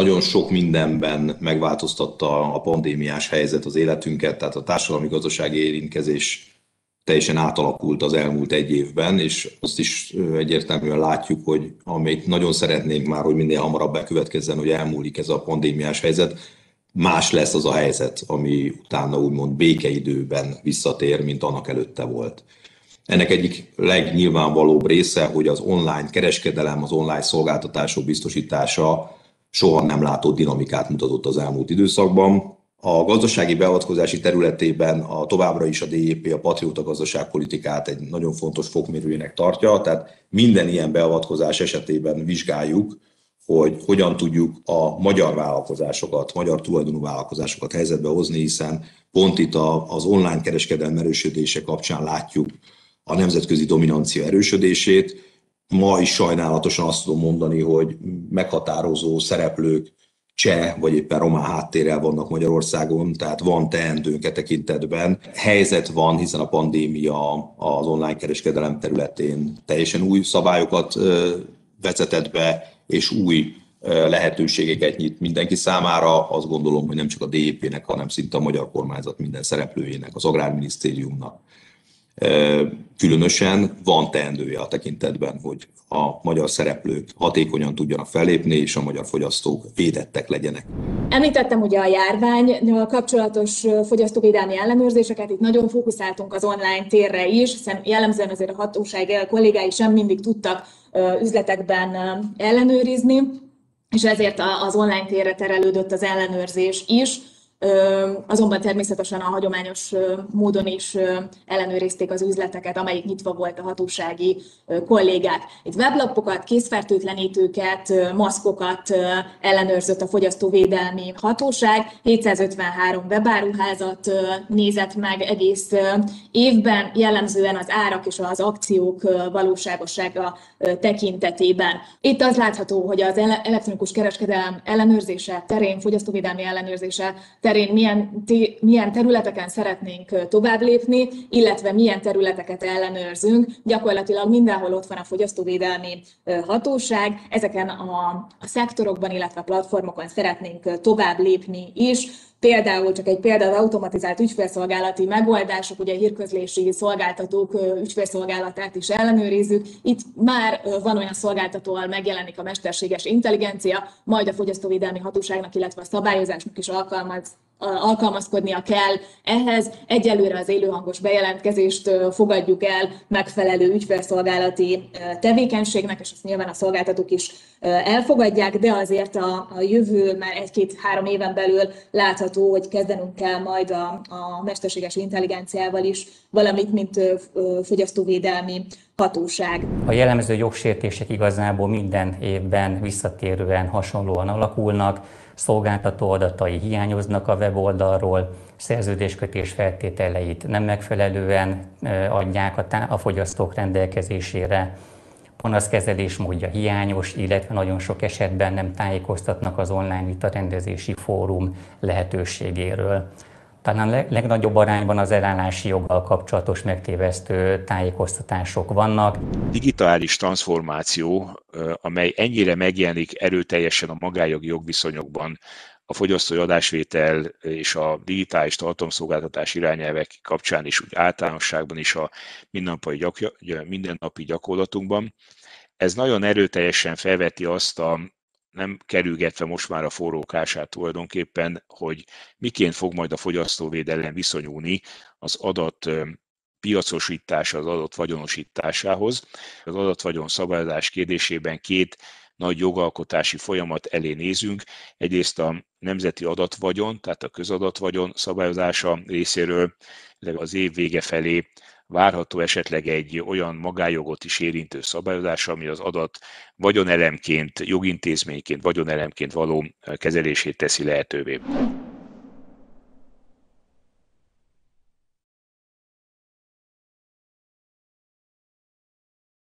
nagyon sok mindenben megváltoztatta a pandémiás helyzet az életünket, tehát a társadalmi-gazdasági érintkezés teljesen átalakult az elmúlt egy évben, és azt is egyértelműen látjuk, hogy amit nagyon szeretnénk már, hogy minél hamarabb bekövetkezzen, hogy elmúlik ez a pandémiás helyzet, más lesz az a helyzet, ami utána úgymond békeidőben visszatér, mint annak előtte volt. Ennek egyik legnyilvánvalóbb része, hogy az online kereskedelem, az online szolgáltatások biztosítása soha nem látott dinamikát mutatott az elmúlt időszakban. A gazdasági beavatkozási területében továbbra is a DIP a patrióta gazdaságpolitikát egy nagyon fontos fokmérőjének tartja, tehát minden ilyen beavatkozás esetében vizsgáljuk, hogy hogyan tudjuk a magyar vállalkozásokat, magyar tulajdonú vállalkozásokat helyzetbe hozni, hiszen pont itt az online kereskedelem erősödése kapcsán látjuk a nemzetközi dominancia erősödését. Ma is sajnálatosan azt tudom mondani, hogy meghatározó szereplők cseh vagy éppen román háttérrel vannak Magyarországon, tehát van teendőnk e tekintetben. Helyzet van, hiszen a pandémia az online kereskedelem területén teljesen új szabályokat vezetett be, és új lehetőségeket nyit mindenki számára. Azt gondolom, hogy nem csak a DIP-nek, hanem szinte a magyar kormányzat minden szereplőjének, az Agrárminisztériumnak különösen van teendője a tekintetben, hogy a magyar szereplők hatékonyan tudjanak fellépni, és a magyar fogyasztók védettek legyenek. Említettem ugye a járvánnyal kapcsolatos fogyasztóvédelmi ellenőrzéseket, itt nagyon fókuszáltunk az online térre is, hiszen jellemzően azért a hatóság kollégái sem mindig tudtak üzletekben ellenőrizni, és ezért az online térre terelődött az ellenőrzés is. Azonban természetesen a hagyományos módon is ellenőrizték az üzleteket, amelyik nyitva volt a hatósági kollégák. Itt weblapokat, készfertőtlenítőket, maszkokat ellenőrzött a fogyasztóvédelmi hatóság, 753 webáruházat nézett meg egész évben, jellemzően az árak és az akciók valóságossága tekintetében. Itt az látható, hogy az elektronikus kereskedelem ellenőrzése terén, fogyasztóvédelmi ellenőrzése terén milyen területeken szeretnénk tovább lépni, illetve milyen területeket ellenőrzünk. Gyakorlatilag mindenhol ott van a fogyasztóvédelmi hatóság, ezeken a szektorokban, illetve platformokon szeretnénk tovább lépni is. Például csak egy példa, az automatizált ügyfélszolgálati megoldások, ugye hírközlési szolgáltatók ügyfélszolgálatát is ellenőrizzük. Itt már van olyan szolgáltató, ahol megjelenik a mesterséges intelligencia, majd a fogyasztóvédelmi hatóságnak, illetve a szabályozásnak is alkalmazkodnia kell ehhez. Egyelőre az élőhangos bejelentkezést fogadjuk el megfelelő ügyfélszolgálati tevékenységnek, és azt nyilván a szolgáltatók is elfogadják, de azért a jövő már 1-2-3 éven belül látható, hogy kezdenünk kell majd a mesterséges intelligenciával is valamit, mint fogyasztóvédelmi hatóság. A jellemző jogsértések igazából minden évben visszatérően hasonlóan alakulnak, szolgáltató adatai hiányoznak a weboldalról, szerződéskötés feltételeit nem megfelelően adják a fogyasztók rendelkezésére, panaszkezelés módja hiányos, illetve nagyon sok esetben nem tájékoztatnak az online vitarendezési fórum lehetőségéről. Talán legnagyobb arányban az elállási joggal kapcsolatos megtévesztő tájékoztatások vannak. Digitális transformáció, amely ennyire megjelenik erőteljesen a magánjogi jogviszonyokban, a fogyasztói adásvétel és a digitális tartalomszolgáltatás irányelvek kapcsán is, úgy általánosságban is a mindennapi gyakorlatunkban. Ez nagyon erőteljesen felveti azt a nem kerülgetve most már a forrókását tulajdonképpen, hogy miként fog majd a fogyasztóvédelem viszonyulni az adat piacosítása, az adat vagyonosításához. Az adatvagyon szabályozás kérdésében két nagy jogalkotási folyamat elé nézünk. Egyrészt a nemzeti adatvagyon, tehát a közadatvagyon szabályozása részéről, az év vége felé várható esetleg egy olyan magánjogot is érintő szabályozás, ami az adat vagyonelemként, jogintézményként, vagyonelemként való kezelését teszi lehetővé.